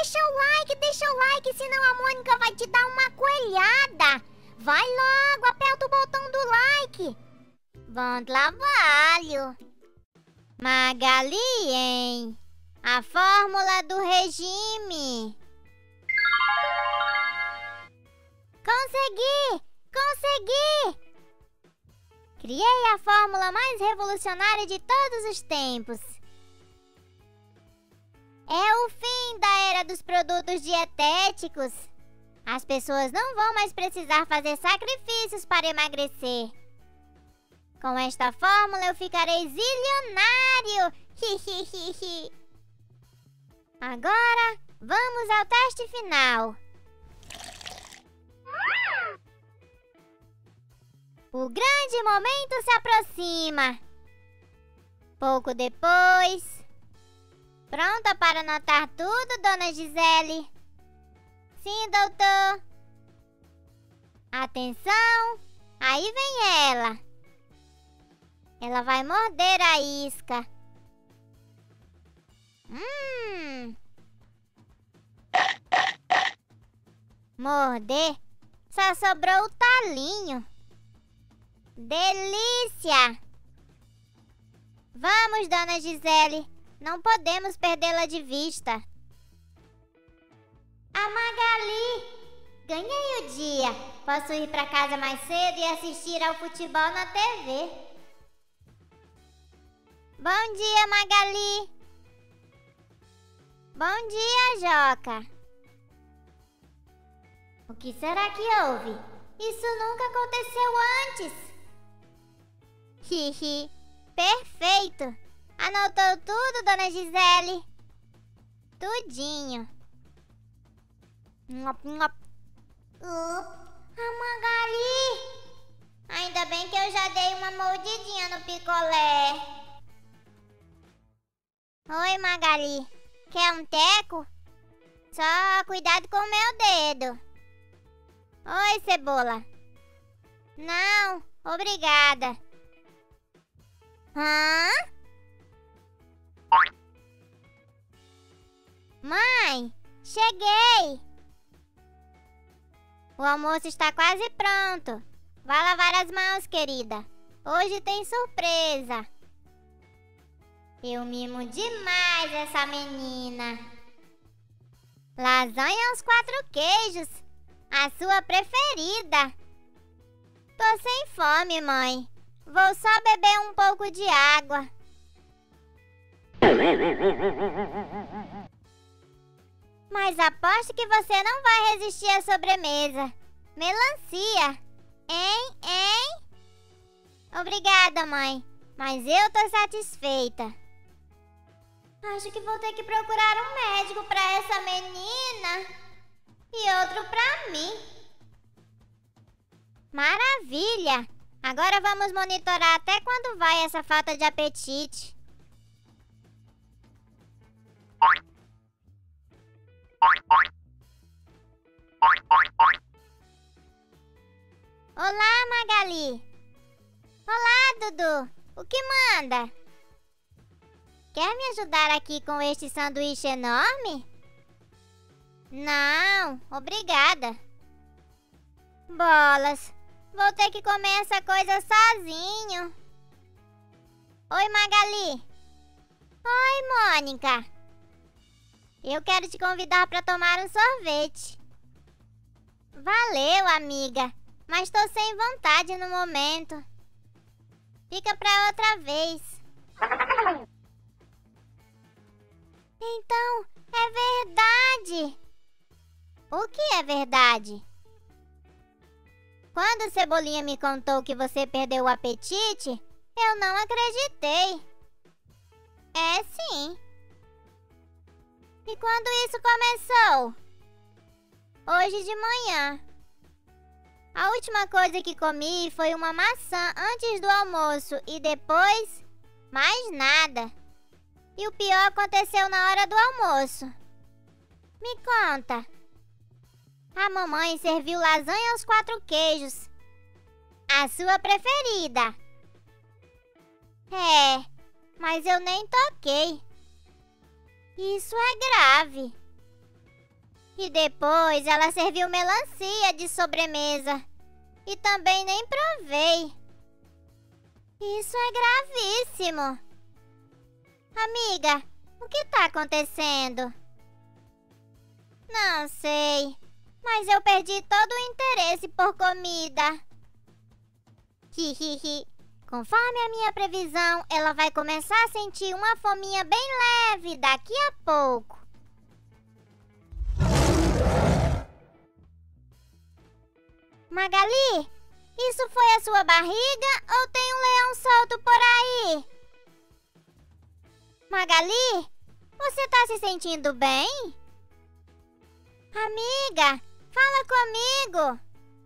deixa o like, senão a Mônica vai te dar uma coelhada. Vai logo, aperta o botão do like. Bom trabalho. Magali, hein? A fórmula do regime. Consegui! Criei a fórmula mais revolucionária de todos os tempos. É o fim da era dos produtos dietéticos. As pessoas não vão mais precisar fazer sacrifícios para emagrecer. Com esta fórmula eu ficarei zilionário. Agora, vamos ao teste final. O grande momento se aproxima. Pouco depois... Pronta para anotar tudo, dona Gisele? Sim, doutor. Atenção! Aí vem ela. Ela vai morder a isca. Morder? Só sobrou o talinho. Delícia! Vamos, dona Gisele. Não podemos perdê-la de vista. A Magali! Ganhei o dia. Posso ir para casa mais cedo e assistir ao futebol na TV. Bom dia, Magali! Bom dia, Joca! O que será que houve? Isso nunca aconteceu antes. Perfeito! Anotou tudo, dona Gisele? Tudinho. A Magali! Ainda bem que eu já dei uma mordidinha no picolé. Oi, Magali. Quer um teco? Só cuidado com o meu dedo. Oi, Cebola. Não, obrigada. Hã? Mãe, cheguei! O almoço está quase pronto. Vá lavar as mãos, querida. Hoje tem surpresa. Eu mimo demais essa menina. Lasanha aos 4 queijos. A sua preferida. Tô sem fome, mãe. Vou só beber um pouco de água. Mas aposto que você não vai resistir à sobremesa. Melancia. Hein? Obrigada, mãe. Mas eu tô satisfeita. Acho que vou ter que procurar um médico pra essa menina. E outro pra mim. Maravilha! Agora vamos monitorar até quando vai essa falta de apetite. Olá, Magali. Olá, Dudu. O que manda? Quer me ajudar aqui com este sanduíche enorme? Não, obrigada. Bolas, vou ter que comer essa coisa sozinho. Oi, Magali. Oi, Mônica. Eu quero te convidar para tomar um sorvete. Valeu, amiga, mas tô sem vontade no momento. Fica para outra vez. Então, é verdade. O que é verdade? Quando Cebolinha me contou que você perdeu o apetite, eu não acreditei. É sim. E quando isso começou? Hoje de manhã. A última coisa que comi foi uma maçã antes do almoço e depois, mais nada. E o pior aconteceu na hora do almoço. Me conta. A mamãe serviu lasanha aos 4 queijos. A sua preferida. É, mas eu nem toquei. Isso é grave. E depois ela serviu melancia de sobremesa. E também nem provei. Isso é gravíssimo. Amiga, o que tá acontecendo? Não sei, mas eu perdi todo o interesse por comida. Hihihi. Conforme a minha previsão, ela vai começar a sentir uma fominha bem leve daqui a pouco. Magali, isso foi a sua barriga ou tem um leão solto por aí? Magali, você tá se sentindo bem? Amiga, fala comigo.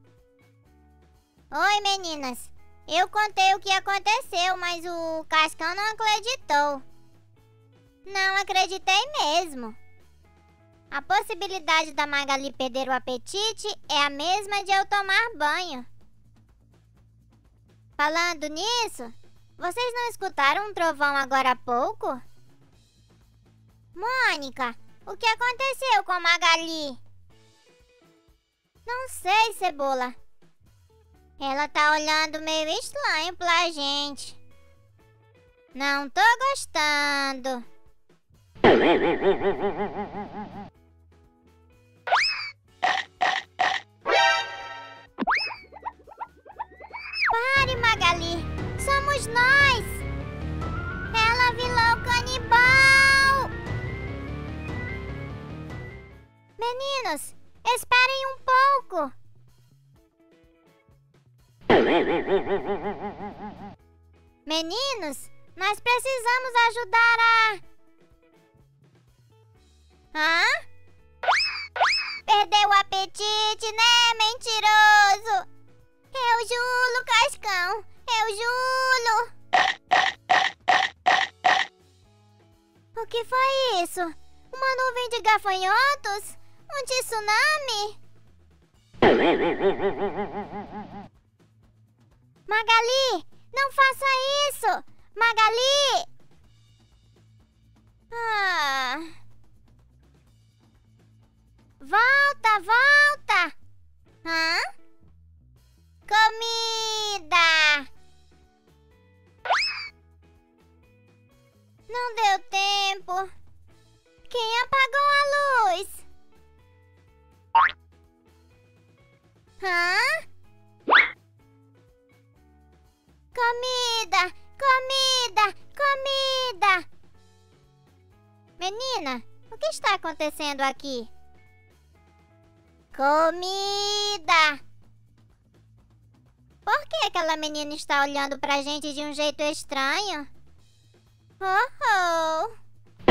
Oi, meninas. Eu contei o que aconteceu, mas o Cascão não acreditou. Não acreditei mesmo. A possibilidade da Magali perder o apetite é a mesma de eu tomar banho. Falando nisso, vocês não escutaram um trovão agora há pouco? Mônica, o que aconteceu com a Magali? Não sei, Cebola. Ela tá olhando meio estranho pra gente. Não tô gostando. Pare, Magali. Somos nós. Ela virou canibal. Meninos, esperem um pouco. Meninos, nós precisamos ajudar a... Hã? Perdeu o apetite, né, mentiroso? Eu julo, Cascão. Eu julo. O que foi isso? Uma nuvem de gafanhotos? Um tsunami? Magali, não faça isso! Magali! Volta, volta! Hã? Comida! Não deu tempo. Quem apagou a luz? Hã? Comida! Comida! Comida! Menina, o que está acontecendo aqui? Comida! Por que aquela menina está olhando pra gente de um jeito estranho? Oh, oh!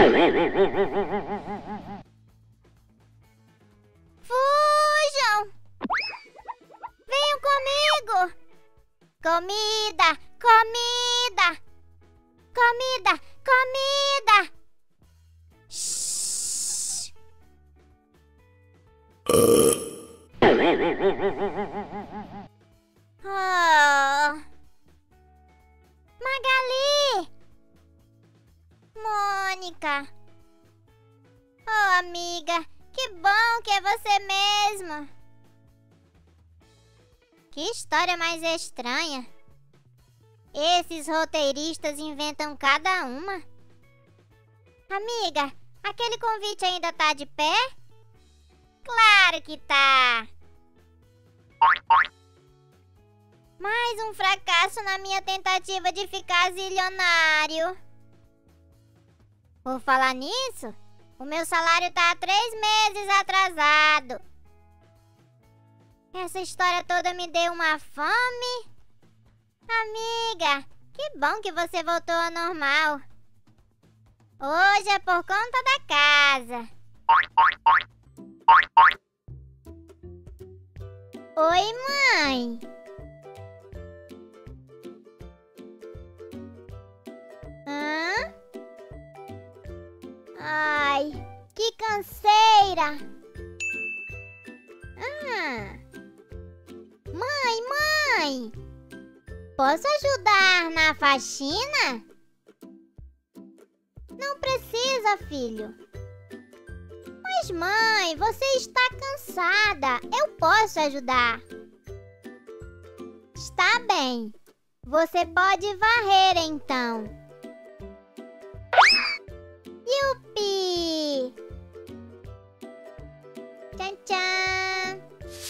Fujam! Venham comigo! Comida! Comida! Comida! Comida! Shhh. Oh. Magali! Mônica! Oh, amiga, que bom que é você mesma! Que história mais estranha! Esses roteiristas inventam cada uma. Amiga, aquele convite ainda tá de pé? Claro que tá! Mais um fracasso na minha tentativa de ficar zilionário. Por falar nisso, o meu salário tá há 3 meses atrasado. Essa história toda me deu uma fome. Amiga, que bom que você voltou ao normal. Hoje é por conta da casa. Oi, mãe. Hã? Ai, que canseira. Mãe, posso ajudar na faxina? Não precisa, filho. Mas, mãe, você está cansada. Eu posso ajudar. Está bem. Você pode varrer, então. Yupi! Tchan, tchan!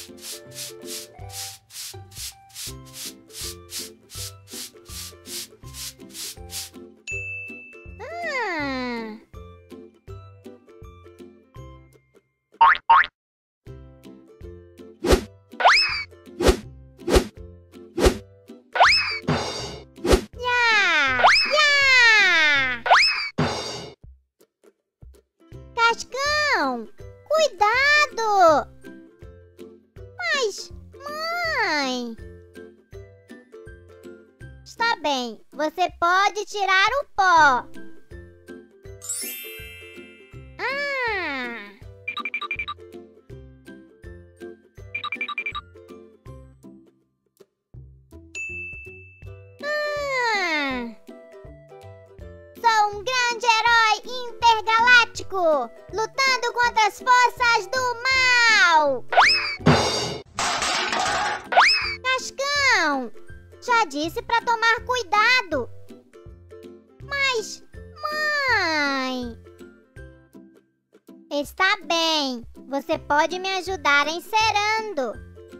Cascão, cuidado! Mas, mãe... Está bem, você pode tirar o pó. Sou um grande herói intergaláctico, lutando contra as forças do mal! Cascão, já disse para tomar cuidado. Mas, mãe... Está bem, você pode me ajudar encerando.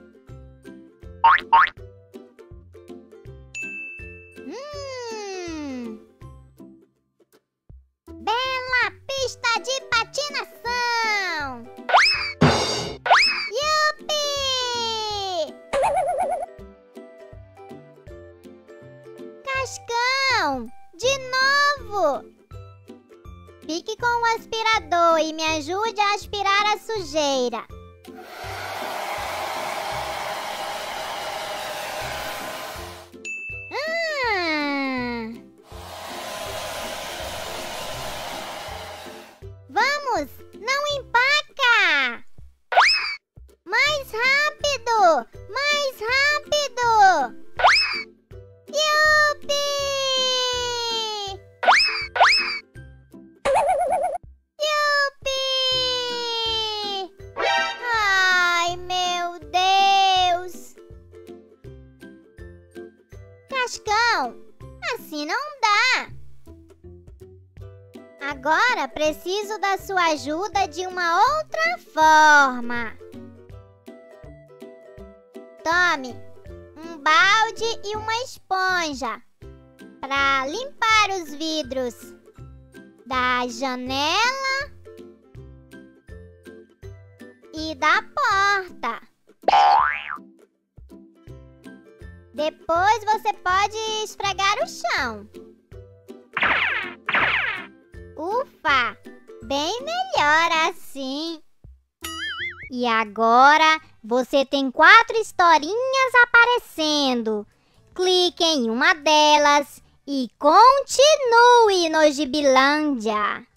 Bela pista de patinação! Yupi! Cascão, de novo! Fique com o aspirador e me ajude a aspirar a sujeira. Vamos, não empaca! Mais rápido! Mais rápido! Yupi! Yupi! Ai, meu Deus! Cascão, assim não dá! Agora preciso da sua ajuda de uma outra forma. Tome um balde e uma esponja para limpar os vidros da janela e da porta. Depois você pode esfregar o chão. Ufa! Bem melhor assim. E agora você tem 4 historinhas aparecendo. Clique em uma delas e continue no Gibilândia.